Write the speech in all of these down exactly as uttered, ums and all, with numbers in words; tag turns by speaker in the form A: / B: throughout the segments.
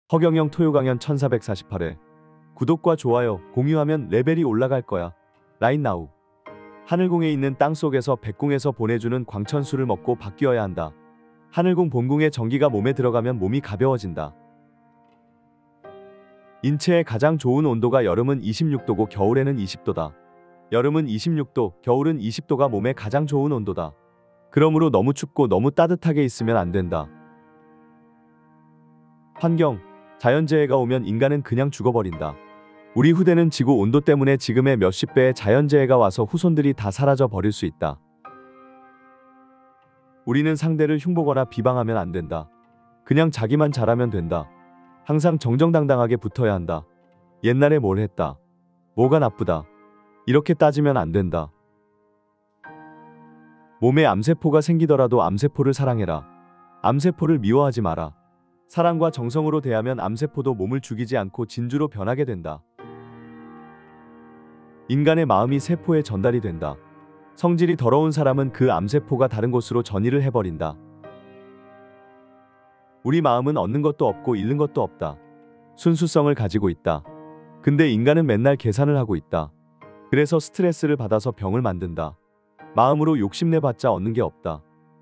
A: 허경영 토요 강연 천사백사십팔 회. 구독과 좋아요, 공유하면 레벨이 올라갈 거야. 라인 나우. 하늘궁에 있는 땅속에서 백궁에서 보내주는 광천수를 먹고 바뀌어야 한다. 하늘궁 본궁의 전기가 몸에 들어가면 몸이 가벼워진다. 인체에 가장 좋은 온도가 여름은 이십육 도고 겨울에는 이십 도다. 여름은 이십육 도, 겨울은 이십 도가 몸에 가장 좋은 온도다. 그러므로 너무 춥고 너무 따뜻하게 있으면 안 된다. 환경, 자연재해가 오면 인간은 그냥 죽어버린다. 우리 후대는 지구 온도 때문에 지금의 몇십 배의 자연재해가 와서 후손들이 다 사라져 버릴 수 있다. 우리는 상대를 흉보거나 비방하면 안 된다. 그냥 자기만 잘하면 된다. 항상 정정당당하게 붙어야 한다. 옛날에 뭘 했다. 뭐가 나쁘다. 이렇게 따지면 안 된다. 몸에 암세포가 생기더라도 암세포를 사랑해라. 암세포를 미워하지 마라. 사랑과 정성으로 대하면 암세포도 몸을 죽이지 않고 진주로 변하게 된다. 인간의 마음이 세포에 전달이 된다. 성질이 더러운 사람은 그 암세포가 다른 곳으로 전이를 해버린다. 우리 마음은 얻는 것도 없고 잃는 것도 없다. 순수성을 가지고 있다. 근데 인간은 맨날 계산을 하고 있다. 그래서 스트레스를 받아서 병을 만든다. 마음으로 욕심내봤자 얻는 게 없다.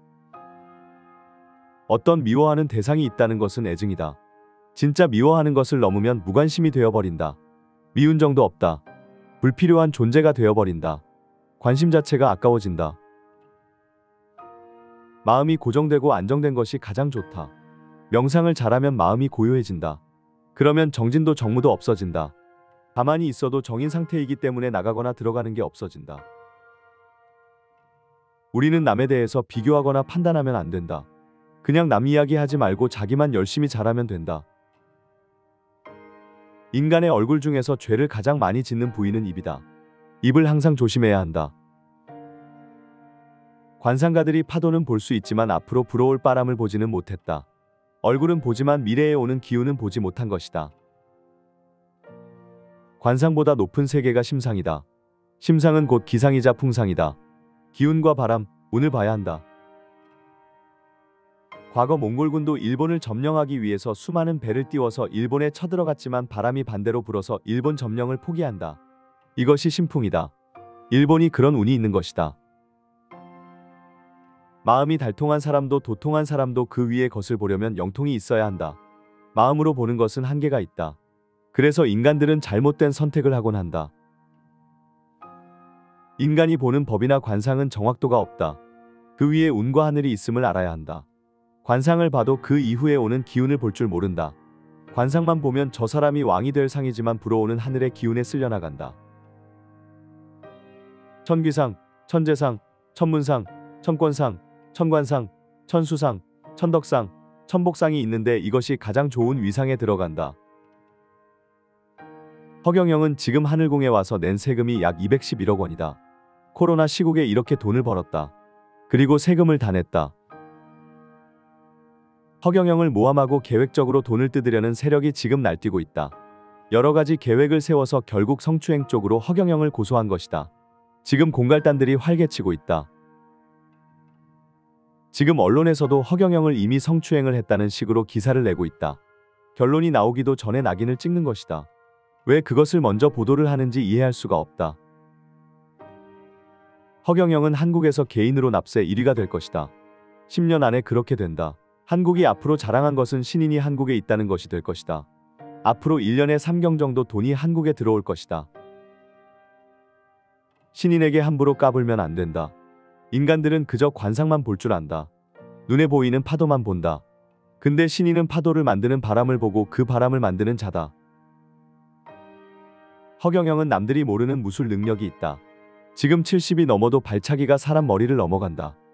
A: 어떤 미워하는 대상이 있다는 것은 애증이다. 진짜 미워하는 것을 넘으면 무관심이 되어버린다. 미운 정도 없다. 불필요한 존재가 되어버린다. 관심 자체가 아까워진다. 마음이 고정되고 안정된 것이 가장 좋다. 명상을 잘하면 마음이 고요해진다. 그러면 정진도 정무도 없어진다. 가만히 있어도 정인 상태이기 때문에 나가거나 들어가는 게 없어진다. 우리는 남에 대해서 비교하거나 판단하면 안 된다. 그냥 남 이야기 하지 말고 자기만 열심히 잘하면 된다. 인간의 얼굴 중에서 죄를 가장 많이 짓는 부위는 입이다. 입을 항상 조심해야 한다. 관상가들이 파도는 볼 수 있지만 앞으로 불어올 바람을 보지는 못했다. 얼굴은 보지만 미래에 오는 기운은 보지 못한 것이다. 관상보다 높은 세계가 심상이다. 심상은 곧 기상이자 풍상이다. 기운과 바람, 운을 봐야 한다. 과거 몽골군도 일본을 점령하기 위해서 수많은 배를 띄워서 일본에 쳐들어갔지만 바람이 반대로 불어서 일본 점령을 포기한다. 이것이 신풍이다. 일본이 그런 운이 있는 것이다. 마음이 달통한 사람도 도통한 사람도 그 위에 것을 보려면 영통이 있어야 한다. 마음으로 보는 것은 한계가 있다. 그래서 인간들은 잘못된 선택을 하곤 한다. 인간이 보는 법이나 관상은 정확도가 없다. 그 위에 운과 하늘이 있음을 알아야 한다. 관상을 봐도 그 이후에 오는 기운을 볼 줄 모른다. 관상만 보면 저 사람이 왕이 될 상이지만 불어오는 하늘의 기운에 쓸려나간다. 천귀상, 천재상, 천문상, 천권상, 천관상, 천수상, 천덕상, 천복상이 있는데 이것이 가장 좋은 위상에 들어간다. 허경영은 지금 하늘궁에 와서 낸 세금이 약 이백십일억 원이다. 코로나 시국에 이렇게 돈을 벌었다. 그리고 세금을 다 냈다. 허경영을 모함하고 계획적으로 돈을 뜯으려는 세력이 지금 날뛰고 있다. 여러 가지 계획을 세워서 결국 성추행 쪽으로 허경영을 고소한 것이다. 지금 공갈단들이 활개치고 있다. 지금 언론에서도 허경영을 이미 성추행을 했다는 식으로 기사를 내고 있다. 결론이 나오기도 전에 낙인을 찍는 것이다. 왜 그것을 먼저 보도를 하는지 이해할 수가 없다. 허경영은 한국에서 개인으로 납세 일 위가 될 것이다. 십 년 안에 그렇게 된다. 한국이 앞으로 자랑한 것은 신인이 한국에 있다는 것이 될 것이다. 앞으로 일 년에 삼경 정도 돈이 한국에 들어올 것이다. 신인에게 함부로 까불면 안 된다. 인간들은 그저 관상만 볼 줄 안다. 눈에 보이는 파도만 본다. 근데 신인은 파도를 만드는 바람을 보고 그 바람을 만드는 자다. 허경영은 남들이 모르는 무술 능력이 있다. 지금 칠십이 넘어도 발차기가 사람 머리를 넘어간다.